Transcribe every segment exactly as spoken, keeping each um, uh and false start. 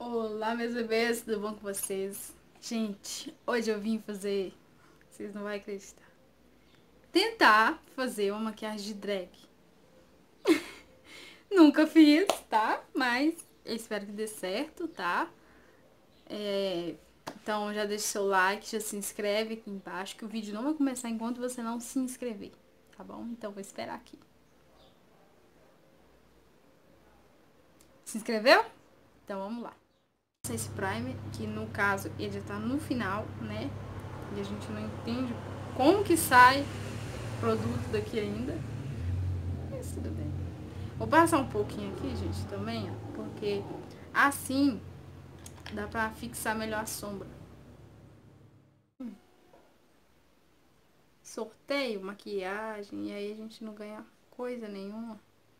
Olá, meus bebês, tudo bom com vocês? Gente, hoje eu vim fazer, vocês não vão acreditar, tentar fazer uma maquiagem de drag. Nunca fiz, tá? Mas eu espero que dê certo, tá? É, então já deixa seu like, já se inscreve aqui embaixo, que o vídeo não vai começar enquanto você não se inscrever, tá bom? Então vou esperar aqui. Se inscreveu? Então vamos lá. Esse primer, que no caso ele já tá no final, né? E a gente não entende como que sai o produto daqui ainda. Mas tudo bem. Vou passar um pouquinho aqui, gente, também, ó, porque assim dá pra fixar melhor a sombra. Hum. Sorteio, maquiagem, e aí a gente não ganha coisa nenhuma.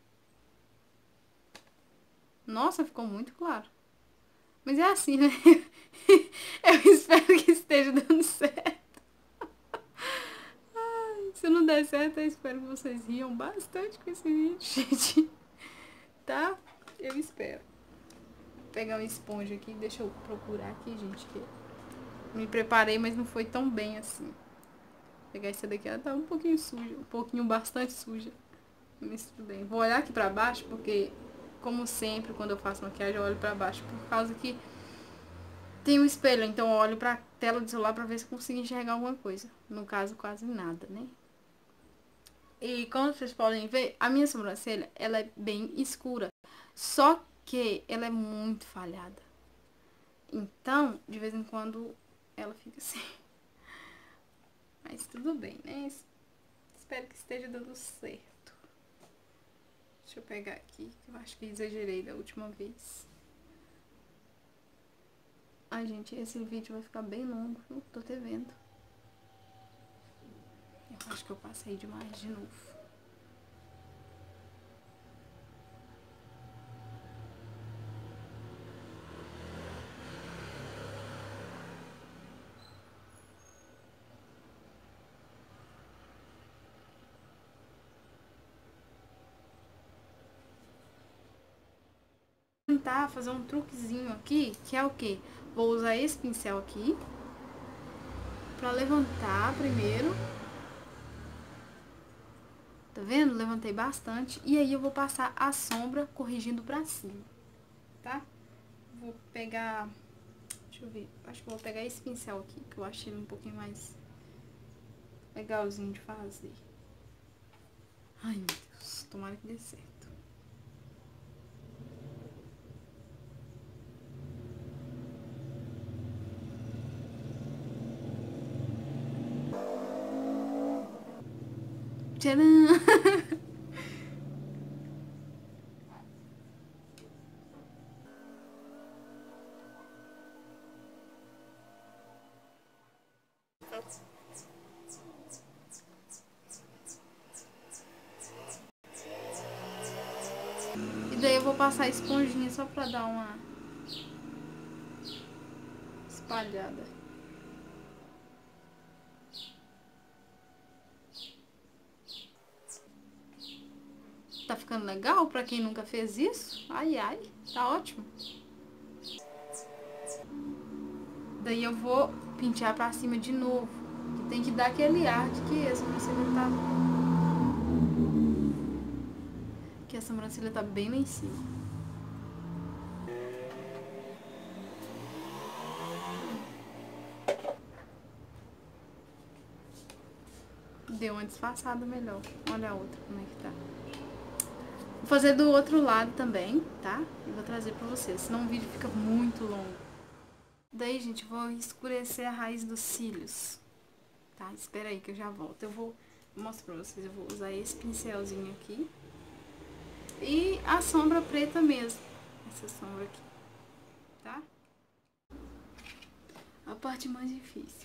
Nossa, ficou muito claro. Mas é assim, né? Eu espero que esteja dando certo. Ai, se não der certo, eu espero que vocês riam bastante com esse vídeo, gente. Tá? Eu espero. Vou pegar uma esponja aqui, deixa eu procurar aqui, gente, que me preparei, mas não foi tão bem assim. Vou pegar essa daqui, ela tá um pouquinho suja, um pouquinho bastante suja. Mas tudo bem. Vou olhar aqui pra baixo, porque, como sempre, quando eu faço maquiagem, eu olho pra baixo, por causa que tem um espelho, então eu olho pra tela do celular pra ver se consigo enxergar alguma coisa. No caso, quase nada, né? E como vocês podem ver, a minha sobrancelha, ela é bem escura. Só que ela é muito falhada. Então, de vez em quando, ela fica assim. Mas tudo bem, né? Espero que esteja dando certo. Deixa eu pegar aqui, que eu acho que exagerei da última vez. Ai, gente, esse vídeo vai ficar bem longo, viu? Tô até vendo. Eu acho que eu passei demais de novo. Vou tentar fazer um truquezinho aqui, que é o quê? Vou usar esse pincel aqui pra levantar primeiro. Tá vendo? Levantei bastante. E aí eu vou passar a sombra corrigindo pra cima, tá? Vou pegar... Deixa eu ver. Acho que eu vou pegar esse pincel aqui, que eu achei ele um pouquinho mais legalzinho de fazer. Ai, meu Deus. Tomara que dê certo. Tcharam! E daí eu vou passar a esponjinha só pra dar uma espalhada. Tá ficando legal pra quem nunca fez isso? Ai, ai, tá ótimo. Daí eu vou pentear pra cima de novo. Que tem que dar aquele ar de que a sobrancelha tá... Que a sobrancelha tá bem lá em cima. Deu uma disfarçada melhor. Olha a outra, como é que tá. Vou fazer do outro lado também, tá? E vou trazer pra vocês, senão o vídeo fica muito longo. Daí, gente, vou escurecer a raiz dos cílios. Tá? Espera aí que eu já volto. Eu vou mostrar pra vocês. Eu vou usar esse pincelzinho aqui. E a sombra preta mesmo. Essa sombra aqui. Tá? A parte mais difícil.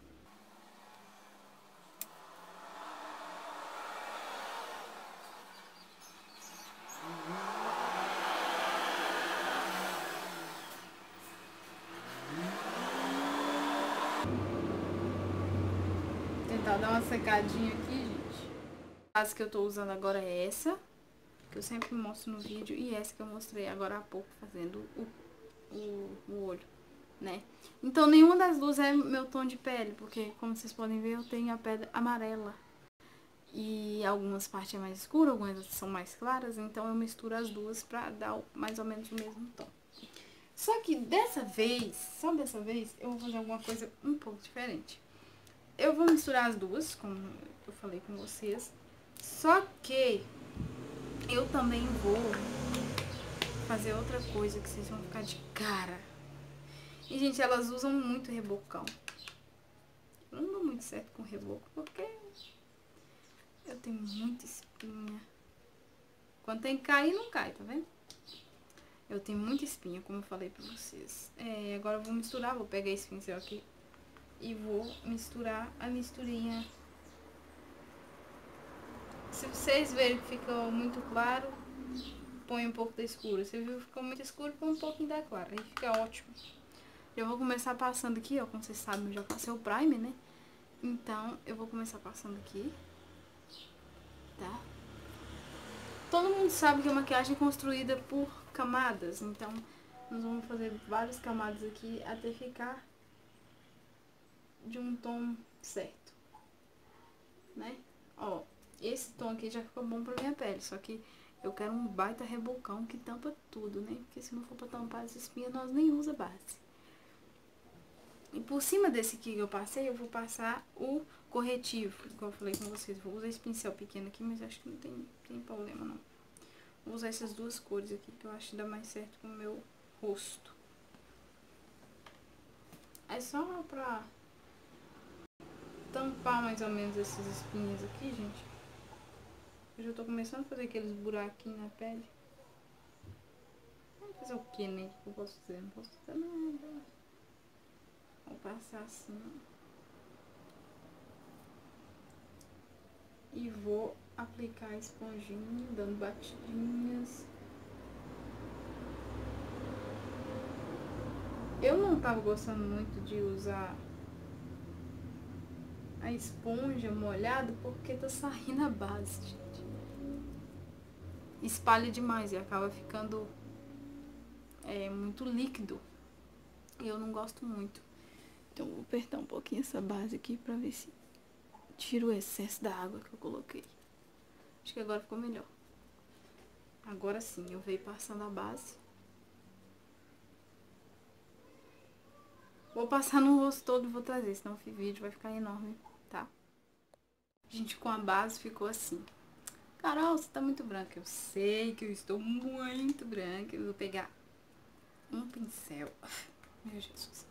Tentar dar uma secadinha aqui, gente. A base que eu tô usando agora é essa, que eu sempre mostro no vídeo, e essa que eu mostrei agora há pouco fazendo o o, o olho, né? Então nenhuma das duas é meu tom de pele, porque como vocês podem ver eu tenho a pele amarela. E algumas partes é mais escura, algumas são mais claras, então eu misturo as duas pra dar mais ou menos o mesmo tom. Só que dessa vez, só dessa vez, eu vou fazer alguma coisa um pouco diferente. Eu vou misturar as duas, como eu falei com vocês. Só que eu também vou fazer outra coisa que vocês vão ficar de cara. E, gente, elas usam muito rebocão. Eu não dou muito certo com reboco, porque eu tenho muita espinha. Quando tem que cair, não cai, tá vendo? Eu tenho muita espinha, como eu falei pra vocês. É, agora eu vou misturar, vou pegar esse pincel aqui e vou misturar a misturinha. Se vocês verem que ficou muito claro, põe um pouco da escura. Se viu que ficou muito escuro, põe um pouquinho da clara. Aí fica ótimo. Eu vou começar passando aqui, ó. Como vocês sabem, eu já passei o primer, né? Então, eu vou começar passando aqui. Tá? Todo mundo sabe que a maquiagem é construída por camadas. Então, nós vamos fazer várias camadas aqui até ficar de um tom certo. Né? Ó, esse tom aqui já ficou bom pra minha pele. Só que eu quero um baita rebocão que tampa tudo, né? Porque se não for pra tampar essa espinha, nós nem usa base. E por cima desse aqui que eu passei, eu vou passar o corretivo. Igual eu falei com vocês, vou usar esse pincel pequeno aqui, mas acho que não tem, tem problema não. Vou usar essas duas cores aqui, que eu acho que dá mais certo com o meu rosto. É só pra tampar mais ou menos essas espinhas aqui, gente. Eu já tô começando a fazer aqueles buraquinhos na pele. Vou fazer o que, né? O que eu posso fazer? Não posso fazer nada. Vou passar assim, ó. E vou aplicar a esponjinha, dando batidinhas. Eu não tava gostando muito de usar a esponja molhada porque tá saindo a base, gente. Espalha demais e acaba ficando é, muito líquido. E eu não gosto muito. Então vou apertar um pouquinho essa base aqui pra ver se tira o excesso da água que eu coloquei. Acho que agora ficou melhor. Agora sim, eu venho passando a base. Vou passar no rosto todo e vou trazer, senão o vídeo vai ficar enorme, tá? Gente, com a base ficou assim. Carol, você tá muito branca. Eu sei que eu estou muito branca. Eu vou pegar um pincel. Meu Jesus.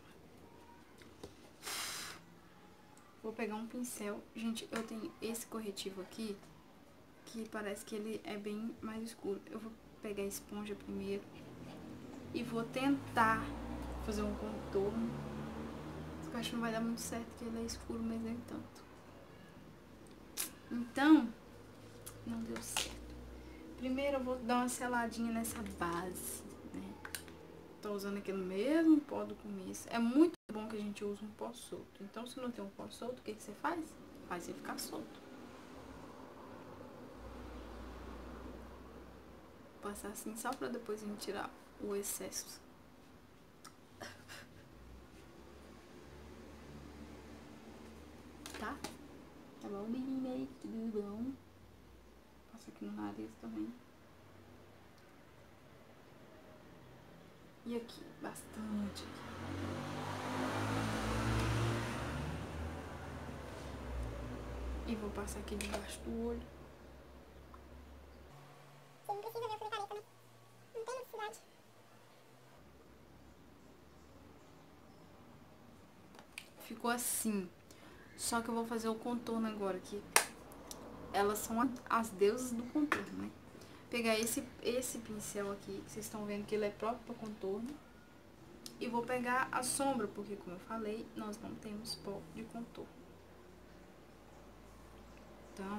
Vou pegar um pincel. Gente, eu tenho esse corretivo aqui, que parece que ele é bem mais escuro. Eu vou pegar a esponja primeiro e vou tentar fazer um contorno. Eu acho que não vai dar muito certo, porque ele é escuro, mas nem tanto. Então, não deu certo. Primeiro eu vou dar uma seladinha nessa base, né? Tô usando aquele mesmo pó do começo. É muito bom que a gente use um pó solto. Então, se não tem um pó solto, o que que você faz? Faz ele ficar solto. Vou passar assim só pra depois a gente tirar o excesso. Tá? Tá bom, menina? Tudo bom? Passa aqui no nariz também. E aqui, bastante. E vou passar aqui debaixo do olho. Você não precisa ver a careta, né? Não tem necessidade. Ficou assim. Só que eu vou fazer o contorno agora aqui. Elas são as deusas do contorno, né? Pegar esse, esse pincel aqui, que vocês estão vendo que ele é próprio para contorno. E vou pegar a sombra, porque como eu falei, nós não temos pó de contorno. Então...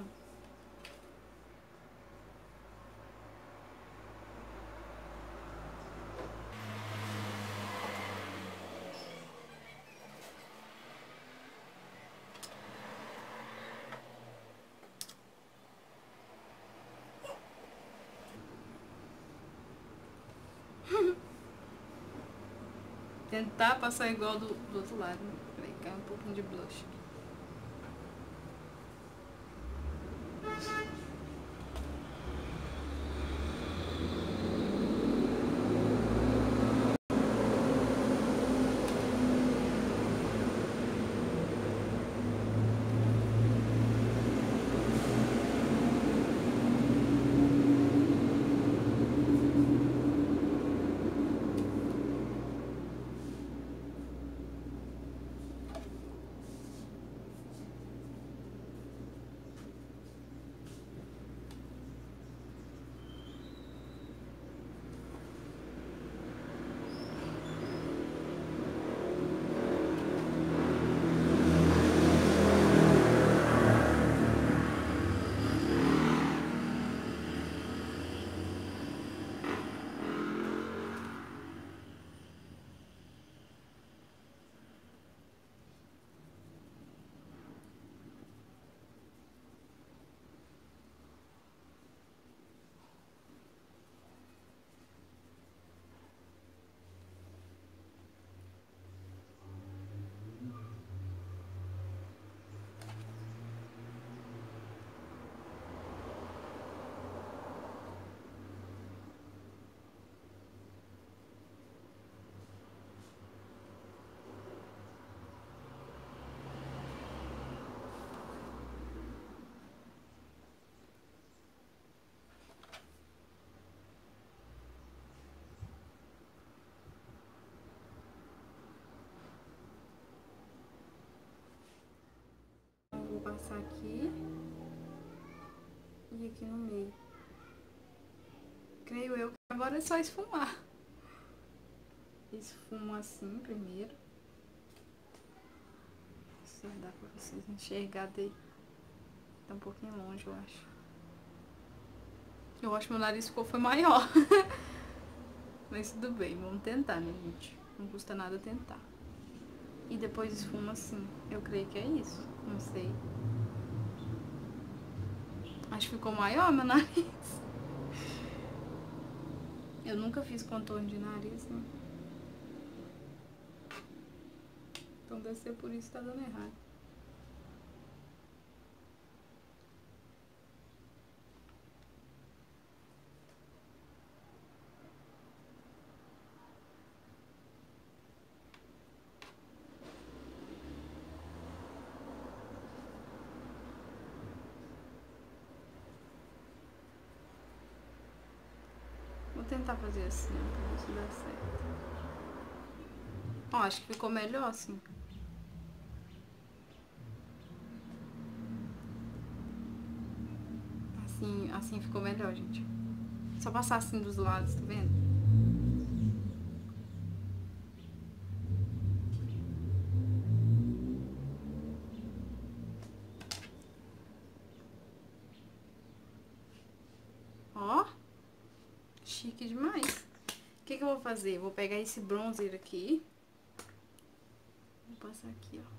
tentar passar igual do, do outro lado, né? Peraí, cai um pouquinho de blush. Vou passar aqui e aqui no meio. Creio eu que agora é só esfumar. Esfumo assim primeiro. Se dá pra vocês enxergar daí. Tá um pouquinho longe, eu acho. Eu acho que meu nariz ficou foi maior. Mas tudo bem, vamos tentar, né, gente? Não custa nada tentar. E depois esfuma assim. Eu creio que é isso. Não sei. Acho que ficou maior meu nariz. Eu nunca fiz contorno de nariz, né? Então deve ser por isso que tá dando errado. Vou tentar fazer assim, ó, pra ver se dá certo. Ó, acho que ficou melhor assim. Assim, assim ficou melhor, gente. Só passar assim dos lados, tá vendo? Ó. Chique demais. O que que eu vou fazer? Vou pegar esse bronzer aqui. Vou passar aqui, ó.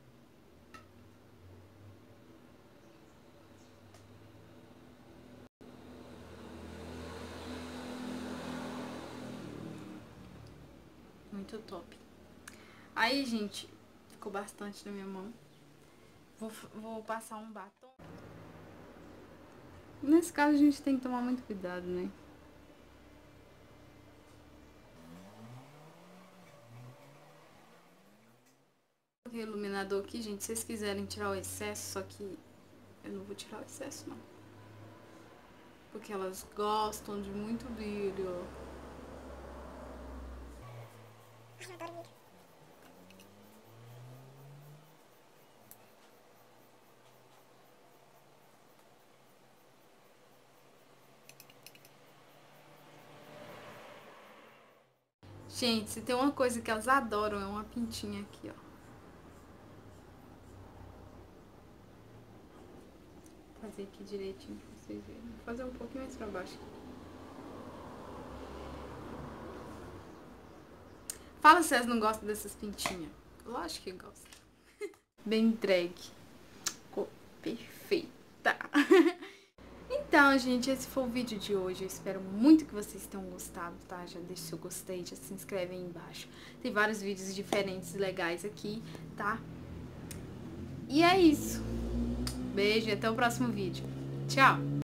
Muito top. Aí, gente, ficou bastante na minha mão. Vou, vou passar um batom. Nesse caso, a gente tem que tomar muito cuidado, né? Coloquei o iluminador aqui, gente. Se vocês quiserem tirar o excesso, só que eu não vou tirar o excesso, não. Porque elas gostam de muito brilho. Ai, eu adoro brilho. Gente, se tem uma coisa que elas adoram, é uma pintinha aqui, ó. Vou fazer aqui direitinho pra vocês verem. Vou fazer um pouquinho mais pra baixo aqui. Fala se vocês não gostam dessas pintinhas. Lógico que gostam. Bem entregue. Ficou perfeita. Então, gente, esse foi o vídeo de hoje. Eu espero muito que vocês tenham gostado, tá? Já deixa seu gostei, já se inscreve aí embaixo. Tem vários vídeos diferentes e legais aqui, tá? E é isso. Beijo e até o próximo vídeo. Tchau!